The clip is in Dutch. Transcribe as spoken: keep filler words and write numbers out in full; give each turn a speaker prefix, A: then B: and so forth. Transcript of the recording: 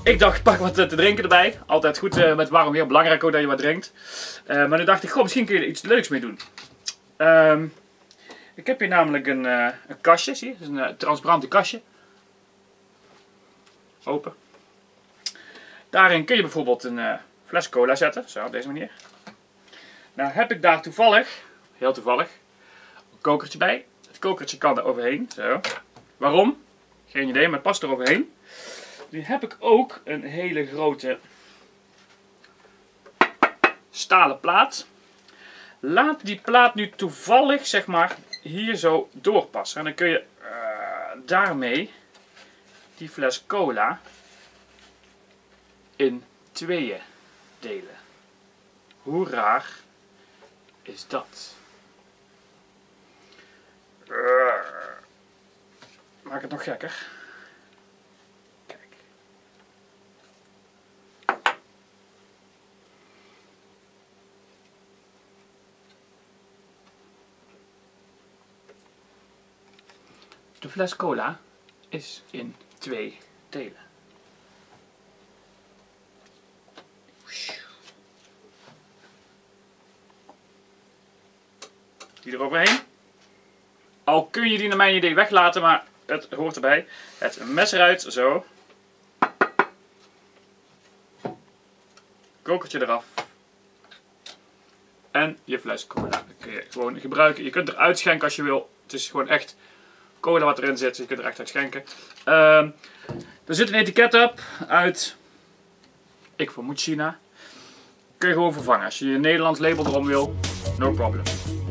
A: ik dacht, pak wat te drinken erbij. Altijd goed uh, met warm weer, belangrijk ook dat je wat drinkt. Uh, maar nu dacht ik, goh, misschien kun je er iets leuks mee doen. Uh, ik heb hier namelijk een, uh, een kastje, zie je? Het is een uh, transparante kastje. Open. Daarin kun je bijvoorbeeld een uh, fles cola zetten, zo op deze manier. Nou heb ik daar toevallig, heel toevallig, een kokertje bij. Het kokertje kan er overheen, zo. Waarom? Geen idee, maar het past er overheen. Nu heb ik ook een hele grote stalen plaat. Laat die plaat nu toevallig, zeg maar, hier zo doorpassen. En dan kun je uh, daarmee die fles cola in tweeën delen. Hoe raar is dat? Uh, maak het nog gekker. Kijk. De fles cola is in twee delen. Die eroverheen. Al kun je die naar mijn idee weglaten, maar het hoort erbij. Het mes eruit, zo. Kokertje eraf. En je fles cola. Dat kun je gewoon gebruiken. Je kunt eruit schenken als je wil. Het is gewoon echt cola wat erin zit. Dus je kunt er echt uit schenken. Uh, er zit een etiket op uit, ik vermoed China. Kun je gewoon vervangen. Als je je Nederlands label erom wil, no problem.